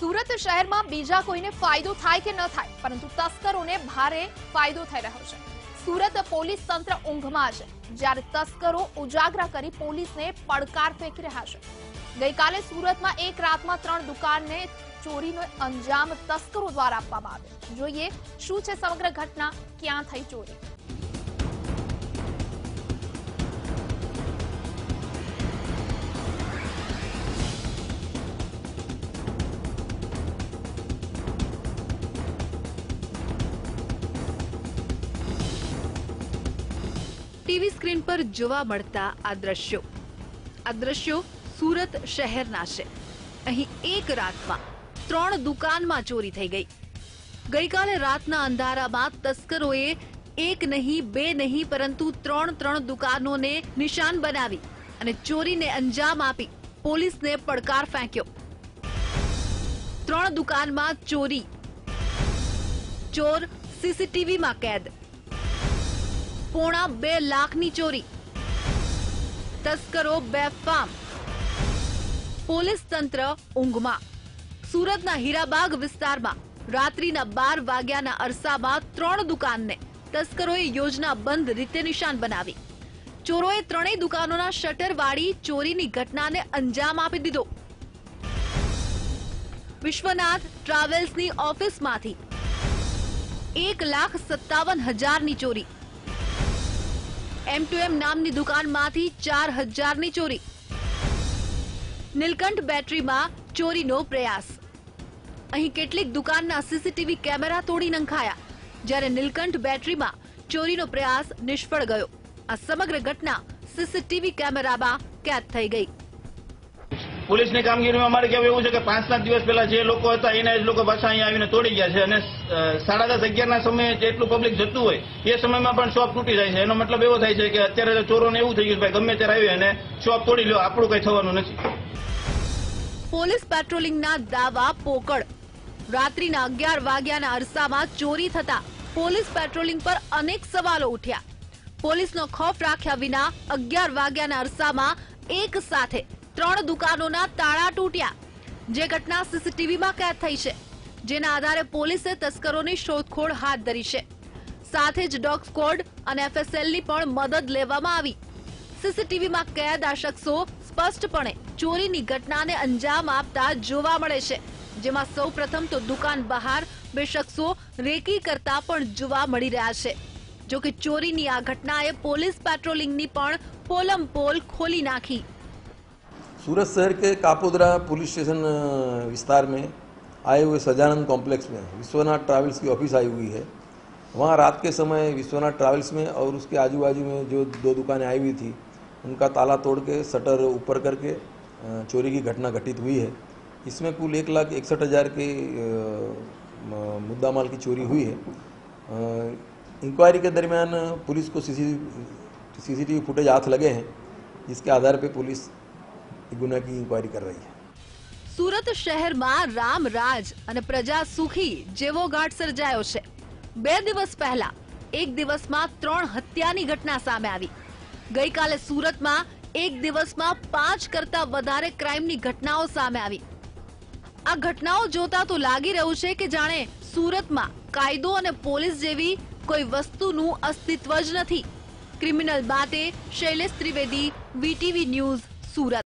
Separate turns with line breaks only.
સુરત શહેરમાં બીજા કોઈને ફાયદો થાય કે ન થાય, પરંતુ તસ્કરોને ભારે ફાયદો થઈ રહ્યો છે। સુરત પોલીસ તંત્ર ઊંઘમાં છે, જ્યારે તસ્કરો ઉજાગરા કરી પોલીસને પડકાર ફેંકી રહ્યા છે। ગઈકાલે સુરતમાં એક રાતમાં 3 દુકાનને ચોરીનો અંજામ તસ્કરો દ્વારા આપવામાં આવ્યો। જોઈએ શું છે સમગ્ર ઘટના, ક્યાં થઈ ચોરી। ટીવી સ્ક્રીન પર જોવા મળતા આ દ્રશ્યો સુરત શહેરના છે। અહીં એક રાતમાં 3 દુકાનમાં ચોરી થઈ ગઈ। ગઈકાલે રાતના અંધારામાં તસ્કરોએ એક નહીં, બે નહીં, પરંતુ 3 દુકાનોને નિશાન બનાવી અને ચોરીને અંજામ આપી પોલીસને પડકાર ફેંક્યો। 3 દુકાનમાં ચોરી, ચોર સીસીટીવીમાં કેદ। ₹2.5 લાખની ચોરી, તસ્કરો બેફામ, પોલીસ તંત્ર ઊંઘમાં। સુરતના હીરાબાગ વિસ્તારમાં રાત્રિના 12 વાગ્યાના અરસામાં 3 દુકાનને તસ્કરોએ યોજનાબંધ રીતે નિશાન બનાવી। ચોરોએ 3 દુકાનોના શટર વાળી ચોરીની ઘટનાને અંજામ આપી દીધો। વિશ્વનાથ ટ્રાવેલ્સની ઓફિસમાંથી 1,57,000ની ચોરી, M2M નામની દુકાનમાંથી 4,000ની ચોરી। નીલકંઠ બેટરીમાં ચોરીનો પ્રયાસ। અહીં કેટલીક દુકાનના સીસીટીવી કેમેરા તોડી નંખાયા, જ્યારે નીલકંઠ બેટરીમાં ચોરીનો પ્રયાસ નિષ્ફળ ગયો। આ સમગ્ર ઘટના સીસીટીવી કેમેરામાં કેદ થઈ ગઈ।
પોલીસની કામગીરીમાં અમારે કહેવું એવું છે કે 5-7 દિવસ પહેલા જે લોકો હતા એના જ લોકો પાછા અહીંયા આવીને તોડી ગયા છે, અને 10:30-11ના સમયે જેટલું પબ્લિક જતું હોય એ સમયમાં પણ શોપ તૂટી જાય છે। એનો મતલબ એવો થાય છે કે અત્યારે ચોરોને એવું થઈ ગયું ભાઈ ગમે ત્યારે આવી અને શોપ તોડી લો, આપણું કઈ થવાનું નથી।
પોલીસ પેટ્રોલિંગના દાવા પોકળ। રાત્રિના 11 વાગ્યાના અરસામાં ચોરી થતા પોલીસ પેટ્રોલિંગ પર અનેક સવાલો ઉઠ્યા। પોલીસનો ખોફ રાખ્યા વિના 11 વાગ્યાના અરસામાં એક સાથે 3 દુકાનોના તાળા તૂટ્યા, જે ઘટના સીસીટીવીમાં કેદ થઈ છે, જેના આધારે પોલીસે તસ્કરોની શોધખોળ હાથ ધરી છે। સાથે જ ડોગ સ્ક્વોડ અને FSLની પણ મદદ લેવામાં આવી। સીસીટીવીમાં કેદ આ શખ્સો સ્પષ્ટપણે ચોરીની ઘટનાને અંજામ આપતા જોવા મળે છે, જેમાં સૌપ્રથમ તો દુકાન બહાર 2 શખ્સો રેકી કરતા પણ જોવા મળી રહ્યા છે। જો કે ચોરીની આ ઘટનાએ પોલીસ પેટ્રોલિંગની પણ પોલમપોલ ખોલી નાખી।
सूरत शहर के कापोद्रा पुलिस स्टेशन विस्तार में आए हुए सजानंद कॉम्प्लेक्स में विश्वनाथ ट्रैवल्स की ऑफिस आई हुई है। वहाँ रात के समय विश्वनाथ ट्रैवल्स में और उसके आजू बाजू में जो 2 दुकानें आई हुई थी उनका ताला तोड़ के शटर ऊपर करके चोरी की घटना घटित हुई है। इसमें कुल 1,61,000 के मुद्दा माल की चोरी हुई है। इंक्वायरी के दरमियान पुलिस को सीसीटीवी फुटेज हाथ लगे हैं, जिसके आधार पर पुलिस गुना की इंक्वायरी कर रही है।
સુરત શહેરમાં રામ રાજ અને પ્રજા સુખી જેવો ઘાટ સર્જાયો છે। 2 દિવસ પહેલા એક દિવસમાં 3 હત્યાની ઘટના સામે આવી। ગઈકાલે સુરતમાં એક દિવસમાં 5 કરતા વધારે ક્રાઇમની ઘટનાઓ સામે આવી। આ ઘટનાઓ જોતા તો લાગી રહ્યું છે કે જાણે સુરતમાં કાયદો અને પોલીસ જેવી કોઈ વસ્તુનું અસ્તિત્વ જ નથી। ક્રિમિનલ બાતે શૈલેષ ત્રિવેદી, VTV ન્યૂઝ, સુરત।